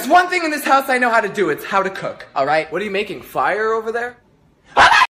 there's one thing in this house I know how to do, it's how to cook, alright? What are you making, fire over there?